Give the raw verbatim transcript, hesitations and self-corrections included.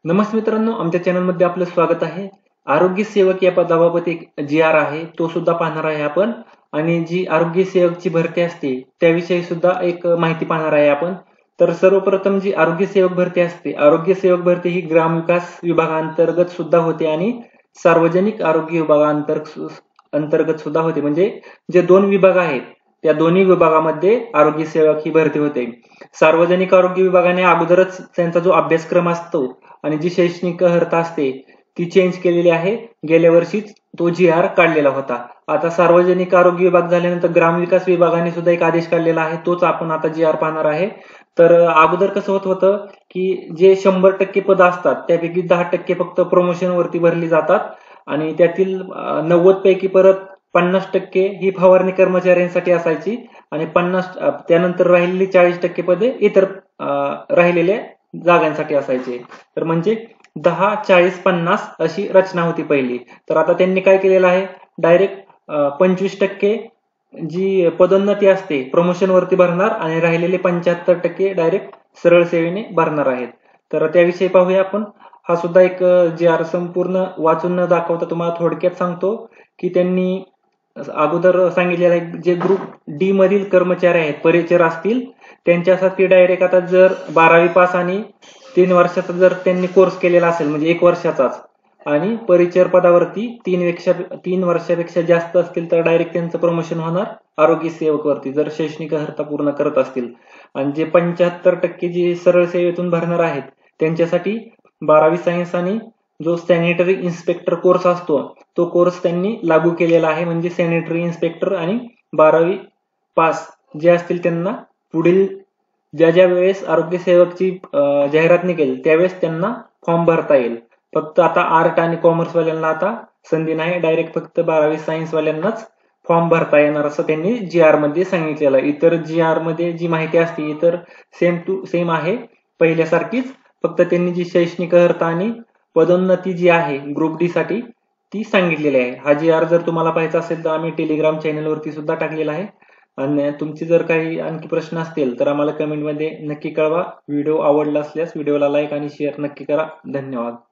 नमस्ते मित्रांनो, आमच्या चॅनलमध्ये आपलं स्वागत आहे. आरोग्य सेवक या पदाबाबत एक जी आर आहे, तो सुद्धा पाहणार आहे आपण. आणि जी आरोग्य सेवकची भरती असते त्याविषयी सुद्धा एक माहिती पाहणार आहे आपण. तर सर्वप्रथम जी आरोग्य सेवक भरती असते, आरोग्य सेवक भरती ही ग्रामविकास विभागांतर्गत सुद्धा होते आणि सार्वजनिक आरोग्य विभागांतर्गत अंतर्गत सुद्धा होते. म्हणजे जे दोन विभाग आहेत त्या दोन्ही विभागामध्ये आरोग्य सेवक ही भरती होते. सार्वजनिक आरोग्य विभागाने अगोदरच त्यांचा जो अभ्यासक्रम असतो आणि जी शैक्षणिक अर्हता असते ती चेंज केलेली आहे. गेल्या वर्षीच तो जी आर काढलेला होता. आता सार्वजनिक आरोग्य विभाग झाल्यानंतर ग्रामविकास विभागाने सुद्धा एक आदेश काढलेला आहे, तोच आपण आता जी आर पाहणार आहे. तर अगोदर कसं होत होतं की जे शंभर टक्के पद असतात त्यापैकी दहा टक्के फक्त प्रमोशन वरती भरली जातात आणि त्यातील नव्वद पैकी परत पन्नास टक्के ही फवारणी कर्मचाऱ्यांसाठी असायची आणि पन्नास त्यानंतर राहिलेली चाळीस टक्के पदे इतर राहिलेल्या जागांसाठी असायचे. तर म्हणजे दहा चाळीस पन्नास अशी रचना होती पहिली. तर आता त्यांनी काय केलेलं आहे, डायरेक्ट पंचवीस टक्के जी पदोन्नती असते प्रमोशन वरती भरणार आणि राहिलेले पंच्याहत्तर टक्के डायरेक्ट सरळ सेवेने भरणार आहेत. तर त्याविषयी पाहूया आपण. हा सुद्धा एक जी आर संपूर्ण वाचून न दाखवता तुम्हाला थोडक्यात सांगतो की त्यांनी अगोदर सांगितलेलं आहे जे ग्रुप डी मधील कर्मचारी आहेत, परिचर असतील, त्यांच्यासाठी डायरेक्ट आता जर बारावी पास आणि तीन वर्षाचा जर त्यांनी कोर्स केलेला असेल म्हणजे एक वर्षाचाच आणि परिचर पदावरती तीन पेक्षा तीन वर्षापेक्षा जास्त असतील तर डायरेक्ट त्यांचं प्रमोशन होणार आरोग्य सेवक वरती जर शैक्षणिक अर्हता पूर्ण करत असतील. आणि जे पंच्याहत्तर टक्के जे सरळ सेवेतून भरणार आहेत त्यांच्यासाठी बारावी सायन्स आणि जो सॅनिटरी इन्स्पेक्टर कोर्स असतो तो कोर्स त्यांनी लागू केलेला आहे. म्हणजे सॅनिटरी इन्स्पेक्टर आणि बारावी पास जे असतील त्यांना पुढील ज्या ज्या वेळेस आरोग्य सेवकची जाहिरात निघेल त्यावेळेस त्यांना फॉर्म भरता येईल. फक्त आता आर्ट आणि कॉमर्स वाल्यांना आता संधी नाही, डायरेक्ट फक्त बारावी सायन्स वाल्यांनाच फॉर्म भरता येणार असं त्यांनी जी आर मध्ये सांगितलेलं आहे. इतर जी आर मध्ये जी माहिती असते इतर सेम टू सेम आहे पहिल्यासारखीच, फक्त त्यांनी जी शैक्षणिक अर्हता आणि पदोन्नती जी आहे ग्रुप डी साठी ती सांगितलेली आहे. हा जी आर जर तुम्हाला पाहायचा असेल तर आम्ही टेलिग्राम चॅनलवरती सुद्धा टाकलेला आहे. आणि तुमचे जर काही आणखी प्रश्न असतील तर आम्हाला कमेंटमध्ये नक्की कळवा. व्हिडिओ आवडला असल्यास व्हिडिओला लाईक आणि शेअर नक्की करा. धन्यवाद.